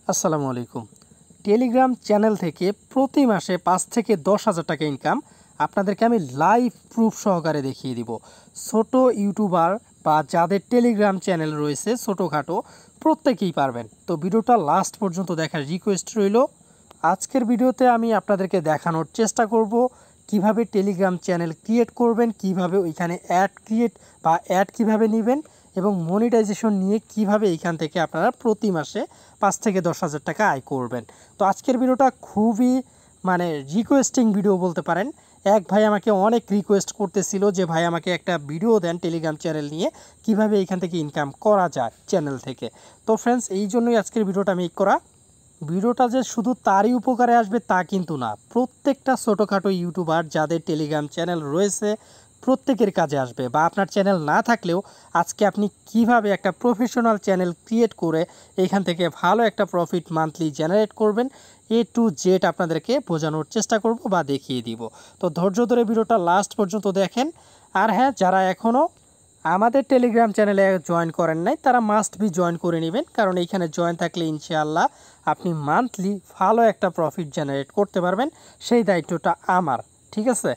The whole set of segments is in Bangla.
আসসালামু আলাইকুম। টেলিগ্রাম চ্যানেল থেকে প্রতি মাসে ৫ থেকে ১০,০০০ টাকা ইনকাম আপনাদেরকে আমি লাইভ প্রুফ সহকারে দেখিয়ে দিব। ছোট ইউটিউবার বা যাদের টেলিগ্রাম চ্যানেল রয়েছে ছোটোখাটো প্রত্যেকেই পারবেন। তো ভিডিওটা লাস্ট পর্যন্ত দেখার রিকোয়েস্ট রইল। আজকের ভিডিওতে আমি আপনাদেরকে দেখানোর চেষ্টা করব কিভাবে টেলিগ্রাম চ্যানেল ক্রিয়েট করবেন, কিভাবে ওইখানে অ্যাড ক্রিয়েট বা অ্যাড কিভাবে নেবেন এবং মনিটাইজেশন নিয়ে কিভাবে এইখান থেকে আপনারা প্রতি মাসে ৫ থেকে ১০,০০০ টাকা আয় করবেন। তো আজকের ভিডিওটা খুবই রিকোয়েস্টিং ভিডিও বলতে পারেন। এক ভাই আমাকে অনেক রিকোয়েস্ট করতেছিল যে ভাই আমাকে একটা ভিডিও দেন টেলিগ্রাম চ্যানেল নিয়ে কিভাবে এইখান থেকে ইনকাম করা যায় চ্যানেল থেকে। তো ফ্রেন্ডস, এই জন্যই আজকের ভিডিওটা মেক করা। ভিডিওটা যে শুধু তারই উপকারে আসবে তা কিন্তু না, প্রত্যেকটা ছোটোখাটো ইউটিউবার যাদের টেলিগ্রাম চ্যানেল রয়েছে প্রত্যেকের কাজে আসবে। বা আপনার চ্যানেল না থাকলেও আজকে আপনি কিভাবে একটা প্রফেশনাল চ্যানেল ক্রিয়েট করে এখান থেকে ভালো একটা প্রফিট মান্থলি জেনারেট করবেন এ টু জেড আপনাদেরকে বোঝানোর চেষ্টা করব বা দেখিয়ে দিব। তো ধৈর্য ধরে ভিডিওটা লাস্ট পর্যন্ত দেখেন। আর হ্যাঁ, যারা এখনও আমাদের টেলিগ্রাম চ্যানেলে জয়েন করেন নাই তারা মাস্ট বি জয়েন করে নেবেন, কারণ এইখানে জয়েন থাকলে ইনশাআল্লাহ আপনি মান্থলি ভালো একটা প্রফিট জেনারেট করতে পারবেন। সেই দায়িত্বটা আমার, ঠিক আছে?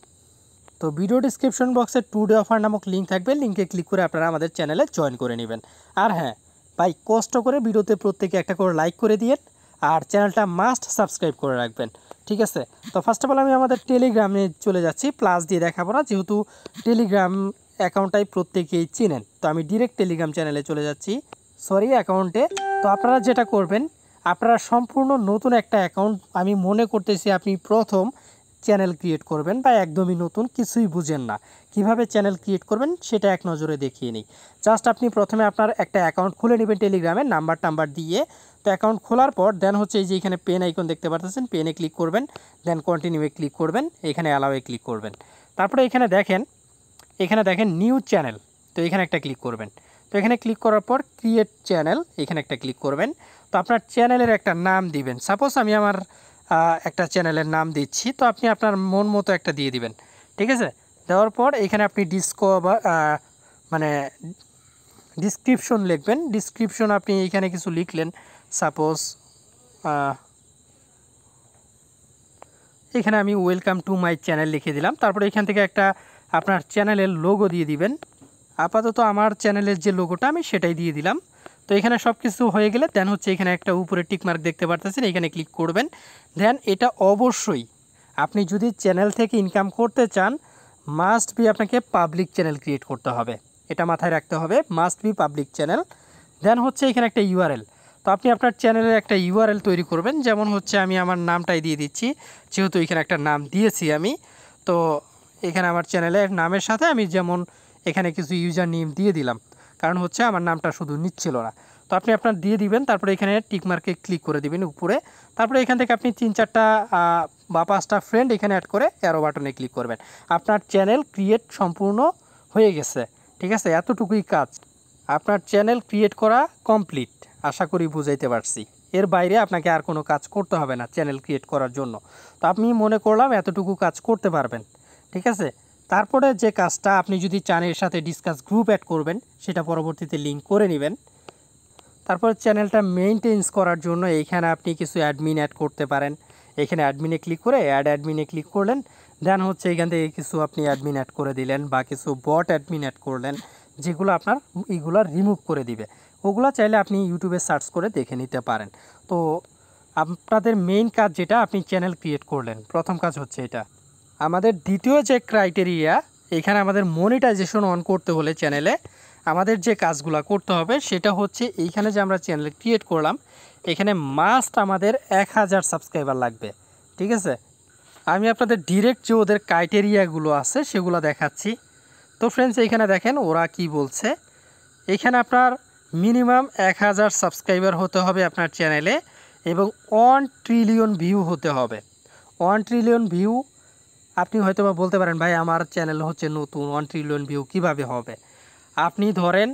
তো ভিডিও ডিসক্রিপশন বক্সে টুডে অফার নামক লিঙ্ক থাকবে, লিঙ্কে ক্লিক করে আপনারা আমাদের চ্যানেলে জয়েন করে নেবেন। আর হ্যাঁ ভাই, কষ্ট করে ভিডিওতে প্রত্যেকে একটা করে লাইক করে দিয়েন আর চ্যানেলটা মাস্ট সাবস্ক্রাইব করে রাখবেন, ঠিক আছে? তো ফার্স্ট অফ অল আমি আমাদের টেলিগ্রামে চলে যাচ্ছি, প্লাস দিয়ে দেখাবো না যেহেতু টেলিগ্রাম অ্যাকাউন্টটাই প্রত্যেকেই চিনেন। তো আমি ডিরেক্ট টেলিগ্রাম চ্যানেলে চলে যাচ্ছি, অ্যাকাউন্টে। তো আপনারা যেটা করবেন, আপনারা সম্পূর্ণ নতুন একটা অ্যাকাউন্ট, আমি মনে করতেছি আপনি প্রথম চ্যানেল ক্রিয়েট করবেন বা একদমই নতুন, কিছুই বুঝেন না কিভাবে চ্যানেল ক্রিয়েট করবেন সেটা এক নজরে দেখিয়ে নিই। জাস্ট আপনি প্রথমে আপনার একটা অ্যাকাউন্ট খুলে নেবেন টেলিগ্রামে নাম্বার দিয়ে। তো অ্যাকাউন্ট খোলার পর দেন হচ্ছে এই যে এখানে পেন আইকন দেখতে পাচ্ছেন, পেনে ক্লিক করবেন, দেন কন্টিনিউয়ে ক্লিক করবেন, এখানে অ্যালাওয়ে ক্লিক করবেন। তারপরে এখানে দেখেন নিউ চ্যানেল, তো এখানে একটা ক্লিক করবেন। তো এখানে ক্লিক করার পর ক্রিয়েট চ্যানেল, এখানে একটা ক্লিক করবেন। তো আপনার চ্যানেলের একটা নাম দিবেন, সাপোজ আমি আমার একটা চ্যানেলের নাম দিচ্ছি, তো আপনি আপনার মন মতো একটা দিয়ে দিবেন, ঠিক আছে? দেওয়ার পর এখানে আপনি ডিসক্রিপশন লিখবেন। ডিসক্রিপশন আপনি এখানে কিছু লিখলেন, সাপোজ এখানে আমি ওয়েলকাম টু মাই চ্যানেল লিখে দিলাম। তারপরে এখান থেকে একটা আপনার চ্যানেলের লোগো দিয়ে দিবেন। আপাতত আমার চ্যানেলের যে লোগোটা আমি সেটাই দিয়ে দিলাম। তো এখানে সব কিছু হয়ে গেলে দেন হচ্ছে এখানে একটা উপরে টিকমার্ক দেখতে পারতেছেন, এখানে ক্লিক করবেন। দেন এটা অবশ্যই আপনি যদি চ্যানেল থেকে ইনকাম করতে চান মাস্ট বি আপনাকে পাবলিক চ্যানেল ক্রিয়েট করতে হবে, এটা মাথায় রাখতে হবে, must be public channel. Then হচ্ছে এখানে একটা ইউআরএল, তো আপনি আপনার চ্যানেলের একটা ইউআরএল তৈরি করবেন, যেমন হচ্ছে আমি আমার নামটাই দিয়ে দিচ্ছি, যেহেতু এখানে একটা নাম দিয়েছি আমি। তো এখানে আমার চ্যানেলের নামের সাথে আমি যেমন এখানে কিছু ইউজার নেম দিয়ে দিলাম, কারণ হচ্ছে আমার নামটা শুধু নিচ্ছিল না। তো আপনি আপনার দিয়ে দিবেন, তারপরে এখানে টিকমার্কে ক্লিক করে দিবেন উপরে। তারপরে এখান থেকে আপনি 3-4টা বা 5টা ফ্রেন্ড এখানে অ্যাড করে অ্যারো বাটনে ক্লিক করবেন। আপনার চ্যানেল ক্রিয়েট সম্পূর্ণ হয়ে গেছে, ঠিক আছে? এতটুকুই কাজ, আপনার চ্যানেল ক্রিয়েট করা কমপ্লিট। আশা করি বুঝাইতে পারছি। এর বাইরে আপনাকে আর কোনো কাজ করতে হবে না চ্যানেল ক্রিয়েট করার জন্য। তো আমি মনে করলাম এতটুকু কাজ করতে পারবেন, ঠিক আছে? তারপরে যে কাজটা আপনি যদি চান এর সাথে ডিসকাস গ্রুপ অ্যাড করবেন, সেটা পরবর্তীতে লিঙ্ক করে নেবেন। তারপর চ্যানেলটা মেইনটেন্স করার জন্য এইখানে আপনি কিছু অ্যাডমিন অ্যাড করতে পারেন। এখানে অ্যাডমিনে ক্লিক করে অ্যাডমিনে ক্লিক করলেন, দেন হচ্ছে এখান থেকে কিছু আপনি অ্যাডমিন অ্যাড করে দিলেন বা কিছু বট অ্যাডমিন অ্যাড করলেন, যেগুলো আপনার এইগুলো রিমুভ করে দিবে। ওগুলো চাইলে আপনি ইউটিউবে সার্চ করে দেখে নিতে পারেন। তো আপনাদের মেইন কাজ যেটা, আপনি চ্যানেল ক্রিয়েট করলেন, প্রথম কাজ হচ্ছে এটা। আমাদের দ্বিতীয় যে ক্রাইটেরিয়া, এখানে আমাদের মনিটাইজেশন অন করতে হলে চ্যানেলে আমাদের যে কাজগুলো করতে হবে সেটা হচ্ছে এইখানে যে আমরা চ্যানেল ক্রিয়েট করলাম এখানে মাস্ট আমাদের 1000 সাবস্ক্রাইবার লাগবে, ঠিক আছে? আমি আপনাদের ডিরেক্ট যে ওদের ক্রাইটেরিয়াগুলো আছে সেগুলো দেখাচ্ছি। তো ফ্রেন্ডস, এইখানে দেখেন ওরা কি বলছে। এখানে আপনার মিনিমাম 1000 সাবস্ক্রাইবার হতে হবে আপনার চ্যানেলে এবং 1 ট্রিলিয়ন ভিউ হতে হবে। 1 ট্রিলিয়ন ভিউ, আপনি হয়তো বা বলতে পারেন ভাই আমার চ্যানেল হচ্ছে নতুন, 1 ট্রিলিয়ন ভিউ কিভাবে হবে? আপনি ধরেন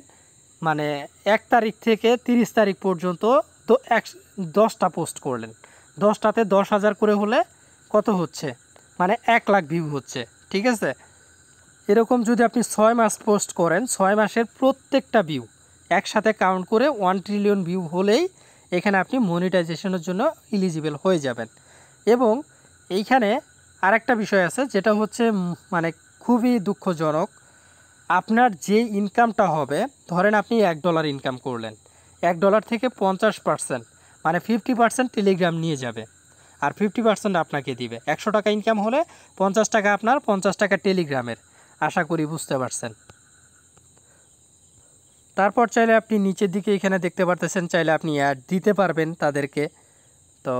1 তারিখ থেকে 30 তারিখ পর্যন্ত তো 10টা পোস্ট করলেন, 10টাতে 10,000 করে হলে কত হচ্ছে? 1 লাখ ভিউ হচ্ছে, ঠিক আছে? এরকম যদি আপনি 6 মাস পোস্ট করেন, 6 মাসের প্রত্যেকটা ভিউ একসাথে কাউন্ট করে 1 ট্রিলিয়ন ভিউ হলেই এখানে আপনি মনিটাইজেশনের জন্য এলিজিবল হয়ে যাবেন। এবং এইখানে আরেকটা বিষয় আছে, যেটা হচ্ছে মানে খুবই দুঃখজনক। আপনার যে ইনকামটা হবে, ধরেন আপনি $1 ইনকাম করলেন, $1 থেকে 50% মানে 50% টেলিগ্রাম নিয়ে যাবে, আর 50% আপনাকে দিবে। 100 টাকা ইনকাম হলে 50 টাকা আপনার, 50 টাকা টেলিগ্রামের। আশা করি বুঝতে পারছেন। তারপর চাইলে আপনি নিচের দিকে এখানে দেখতে পারতেছেন, চাইলে আপনি অ্যাড দিতে পারবেন তাদেরকে। তো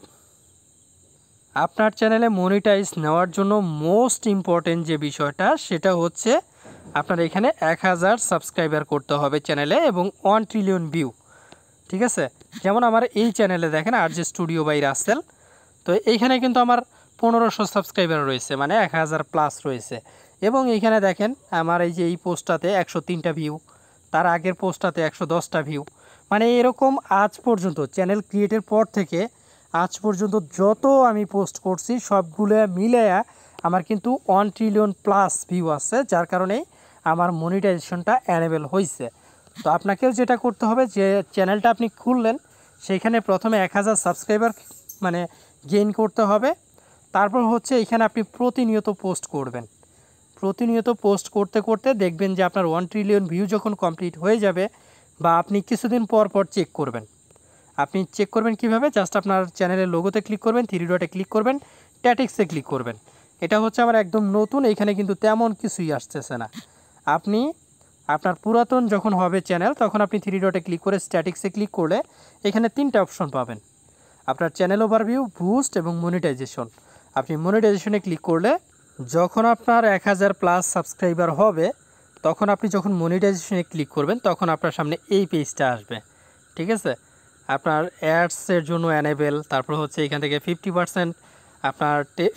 আপনার চ্যানেলে মনিটাইজ নেওয়ার জন্য মোস্ট ইম্পর্টেন্ট যে বিষয়টা, সেটা হচ্ছে আপনার এখানে 1000 সাবস্ক্রাইবার করতে হবে চ্যানেলে, এবং 1 ট্রিলিয়ন ভিউ। ঠিক আছে, যেমন আমার এই চ্যানেলে দেখেন RJ স্টুডিও বাই রাসেল, তো এইখানে কিন্তু আমার 1500 সাবস্ক্রাইবার রয়েছে, মানে 1000+ রয়েছে। এবং এইখানে দেখেন আমার এই যে এই পোস্টটাতে 103টা ভিউ, তার আগের পোস্টটাতে 110টা ভিউ। মানে এরকম আজ পর্যন্ত চ্যানেল ক্রিয়েটের পর থেকে আজ পর্যন্ত যত আমি পোস্ট করছি সবগুলো মিলায়া আমার কিন্তু 1 ট্রিলিয়ন প্লাস ভিউ আছে, যার কারণে আমার মনিটাইজেশনটা অ্যানেবল হয়েছে। তো আপনাকেও যেটা করতে হবে, যে চ্যানেলটা আপনি খুললেন সেইখানে প্রথমে 1000 সাবস্ক্রাইবার মানে গেইন করতে হবে। তারপর হচ্ছে এখানে আপনি প্রতিনিয়ত পোস্ট করবেন। প্রতিনিয়ত পোস্ট করতে করতে দেখবেন যে আপনার 1 ট্রিলিয়ন ভিউ যখন কমপ্লিট হয়ে যাবে, বা আপনি কিছুদিন পর পর চেক করবেন। আপনি চেক করবেন কিভাবে? জাস্ট আপনার চ্যানেলের লোগোতে ক্লিক করবেন, 3 ডটে ক্লিক করবেন, স্ট্যাটিক্সে ক্লিক করবেন। এটা হচ্ছে আমার একদম নতুন, এখানে কিন্তু তেমন কিছুই আসতেছে না। আপনি আপনার পুরাতন যখন হবে চ্যানেল, তখন আপনি 3 ডটে ক্লিক করে স্ট্যাটিক্সে ক্লিক করলে এখানে 3টা অপশন পাবেন, আপনার চ্যানেল ওভারভিউ, বুস্ট এবং মনিটাইজেশন। আপনি মনিটাইজেশনে ক্লিক করলে যখন আপনার 1000+ সাবস্ক্রাইবার হবে, তখন আপনি যখন মনিটাইজেশনে ক্লিক করবেন, তখন আপনার সামনে এই পেজটা আসবে। ঠিক আছে, আপনার অ্যাডসের জন্য অ্যানেবেল, তারপর হচ্ছে এখান থেকে 50% আপনার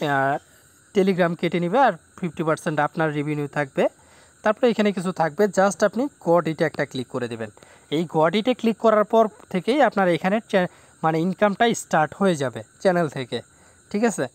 টেলিগ্রাম কেটে নেবে, আর 50% আপনার রেভিনিউ থাকবে। তারপরে এখানে কিছু থাকবে, জাস্ট আপনি গট ইটে একটা ক্লিক করে দেবেন। এই গট ইটে ক্লিক করার পর থেকেই আপনার এখানে মানে ইনকামটা স্টার্ট হয়ে যাবে চ্যানেল থেকে। ঠিক আছে,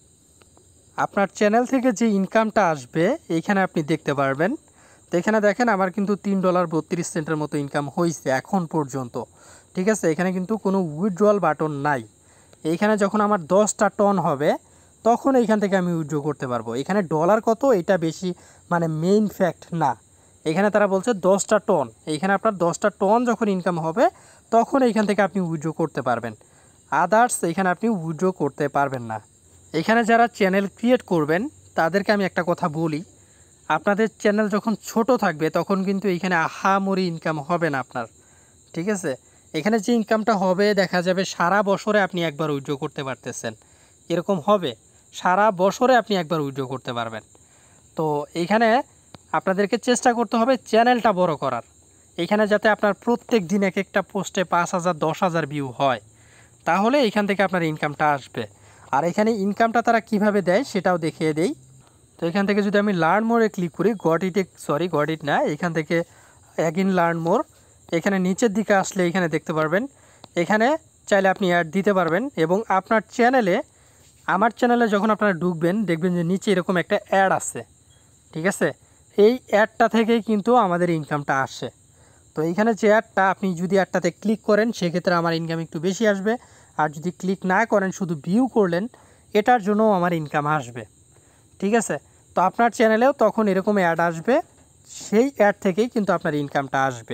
আপনার চ্যানেল থেকে যে ইনকামটা আসবে এইখানে আপনি দেখতে পারবেন। তো এখানে দেখেন আমার কিন্তু $3.32 মতো ইনকাম হয়েছে এখন পর্যন্ত। ঠিক আছে, এখানে কিন্তু কোনো উইথড্রয়াল বাটন নাই। এইখানে যখন আমার 10টা টন হবে, তখন এইখান থেকে আমি উইথড্র করতে পারবো। এখানে ডলার কত এটা বেশি মানে মেইন ফ্যাক্ট না, এখানে তারা বলছে 10টা টন। এইখানে আপনার 10টা টন যখন ইনকাম হবে, তখন এইখান থেকে আপনি উইথড্র করতে পারবেন। আদার্স এখানে আপনি উইথড্র করতে পারবেন না। এখানে যারা চ্যানেল ক্রিয়েট করবেন তাদেরকে আমি একটা কথা বলি, আপনাদের চ্যানেল যখন ছোট থাকবে তখন কিন্তু এইখানে আহামরি ইনকাম হবে না আপনার। ঠিক আছে, এখানে যে ইনকামটা হবে দেখা যাবে সারা বছরে আপনি একবার উইথড্র করতে পারতেছেন, এরকম হবে সারা বছরে আপনি একবার উইথড্র করতে পারবেন। তো এইখানে আপনাদেরকে চেষ্টা করতে হবে চ্যানেলটা বড় করার। এইখানে যাতে আপনার প্রত্যেক দিন এক একটা পোস্টে 5000 10,000 ভিউ হয়, তাহলে এইখান থেকে আপনার ইনকামটা আসবে। আর এখানে ইনকামটা তারা কিভাবে দেয় সেটাও দেখিয়ে দেই। তো এখান থেকে যদি আমি লার্ন মোরে ক্লিক করি, গট ইট না, এখান থেকে অ্যাগেন লার্ন মোর, এখানে নিচের দিকে আসলে এখানে দেখতে পারবেন, এখানে চাইলে আপনি অ্যাড দিতে পারবেন। এবং আপনার চ্যানেলে, আমার চ্যানেলে যখন আপনারা ঢুকবেন দেখবেন যে নিচে এরকম একটা অ্যাড আছে। ঠিক আছে, এই অ্যাডটা থেকেই কিন্তু আমাদের ইনকামটা আসে। তো এইখানে যে অ্যাডটা, আপনি যদি অ্যাডটাতে ক্লিক করেন সেক্ষেত্রে আমার ইনকাম একটু বেশি আসবে, আর যদি ক্লিক না করেন শুধু ভিউ করলেন, এটার জন্য আমার ইনকাম আসবে। ঠিক আছে, তো আপনার চ্যানেলেও তখন এরকম অ্যাড আসবে, সেই অ্যাড থেকেই কিন্তু আপনার ইনকামটা আসবে।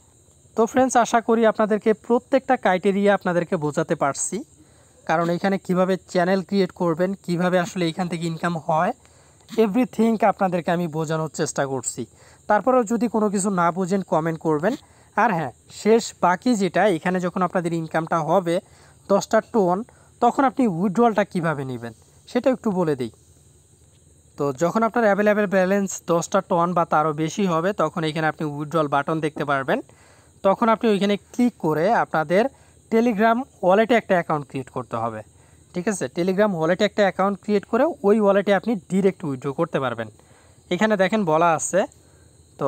তো ফ্রেন্ডস, আশা করি আপনাদেরকে প্রত্যেকটা ক্রাইটেরিয়া আপনাদেরকে বোঝাতে পারছি, কারণ এখানে কিভাবে চ্যানেল ক্রিয়েট করবেন, কিভাবে আসলে এখান থেকে ইনকাম হয়, এভরিথিং আপনাদেরকে আমি বোঝানোর চেষ্টা করছি। তারপরেও যদি কোনো কিছু না বোঝেন কমেন্ট করবেন। আর হ্যাঁ, শেষ বাকি যেটা, এখানে যখন আপনাদের ইনকামটা হবে 10টা টন, তখন আপনি উইথড্রয়ালটা কিভাবে নেবেন সেটা একটু বলে দিই। তো যখন আপনার অ্যাভেলেবেল ব্যালেন্স 10টা টন বা তারও বেশি হবে, তখন এখানে আপনি উইথড্রয়াল বাটন দেখতে পারবেন। তখন আপনি ওইখানে ক্লিক করে আপনাদের টেলিগ্রাম ওয়ালেটে একটা অ্যাকাউন্ট ক্রিয়েট করতে হবে। ঠিক আছে, টেলিগ্রাম ওয়ালেটে একটা অ্যাকাউন্ট ক্রিয়েট করে ওই ওয়ালেটে আপনি ডিরেক্ট উইথড্র করতে পারবেন। এখানে দেখেন বলা আছে, তো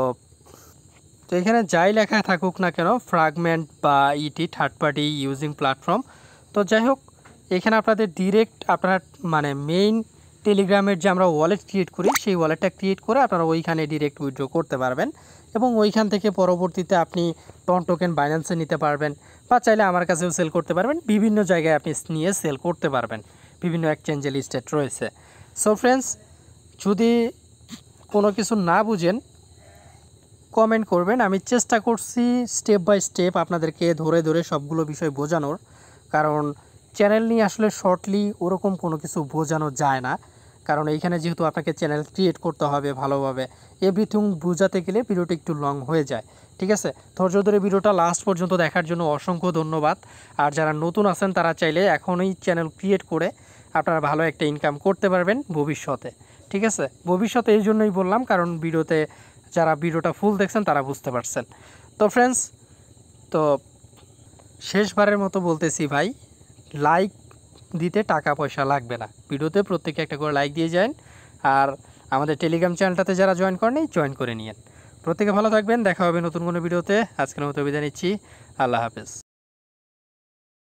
তো এখানে যাই লেখা থাকুক না কেন, ফ্র্যাগমেন্ট বা ইটি থার্ড পার্টি ইউজিং প্ল্যাটফর্ম, তো যাই হোক, এখানে আপনাদের ডিরেক্ট আপনার মানে মেইন টেলিগ্রামের যে আমরা ওয়ালেট ক্রিয়েট করি, সেই ওয়ালেটটা ক্রিয়েট করে আপনারা ওইখানে ডিরেক্ট উইথড্র করতে পারবেন। এবং ওইখান থেকে পরবর্তীতে আপনি টন টোকেন বাইন্যান্সে নিতে পারবেন বা চাইলে আমার কাছেও সেল করতে পারবেন। বিভিন্ন জায়গায় আপনি নিয়ে সেল করতে পারবেন, বিভিন্ন এক্সচেঞ্জে লিস্টেড রয়েছে। সো ফ্রেন্ডস, যদি কোনো কিছু না বুঝেন কমেন্ট করবেন, আমি চেষ্টা করছি স্টেপ বাই স্টেপ আপনাদেরকে ধরে ধরে সবগুলো বিষয় বোঝানোর। কারণ চ্যানেল নিয়ে আসলে শর্টলি ওরকম কোনো কিছু বোঝানো যায় না, কারণ এইখানে যেহেতু আপনাকে চ্যানেল ক্রিয়েট করতে হবে ভালোভাবে, এভরিথিং বোঝাতে গেলে ভিডিওটা একটু লং হয়ে যায়। ঠিক আছে, ধৈর্য ধরে ভিডিওটা লাস্ট পর্যন্ত দেখার জন্য অসংখ্য ধন্যবাদ। আর যারা নতুন আছেন তারা চাইলে এখনই চ্যানেল ক্রিয়েট করে আপনারা ভালো একটা ইনকাম করতে পারবেন ভবিষ্যতে। ঠিক আছে, ভবিষ্যতে এই জন্যই বললাম, কারণ যারা ভিডিওটা ফুল দেখছেন তারা বুঝতে পারছেন। তো ফ্রেন্ডস, তো শেষবারের মতো বলতেছি ভাই, লাইক দিতে টাকা পয়সা লাগবে না, ভিডিওতে প্রত্যেকে একটা করে লাইক দিয়ে যান। আর আমাদের টেলিগ্রাম চ্যানেলটাতে যারা জয়েন করেনি জয়েন করে নিন। প্রত্যেকে ভালো থাকবেন, দেখা হবে নতুন কোনো ভিডিওতে। আজকের মতো বিদায় নিচ্ছি, আল্লাহ হাফেজ।